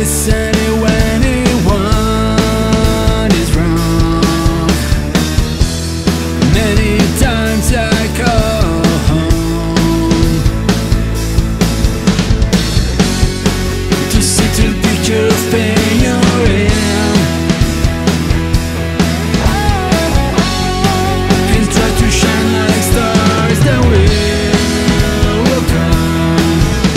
listen when anyone is wrong. Many times I call home to see the picture of pain you're in, and try to shine like stars that will come.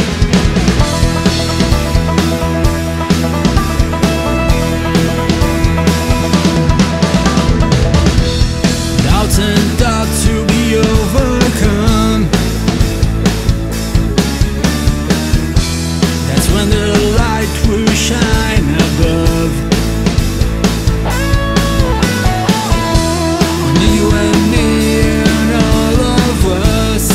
Doubts and thoughts to be overcome. That's when the light will shine above. Only you and me and all of us.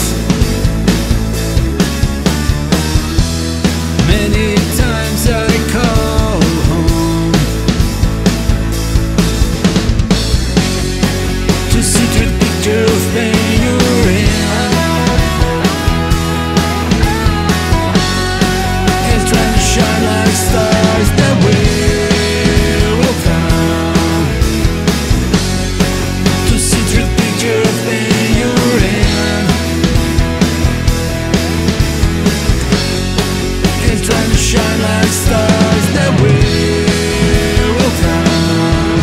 Many times I call home to see the picture of pain you're in, and trying to shine like stars that will come. To see the picture of pain you're in, and trying to shine like stars that will come.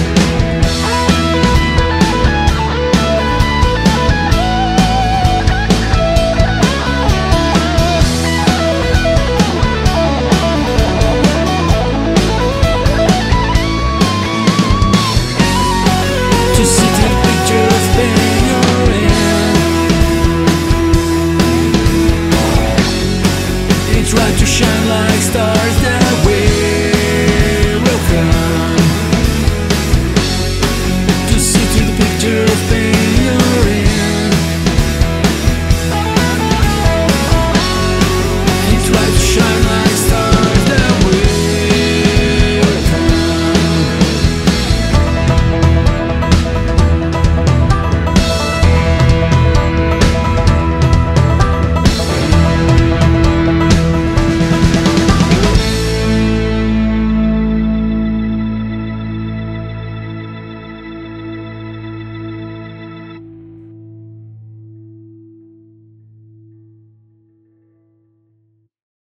To see the picture of pain you're in, and try to shine like stars that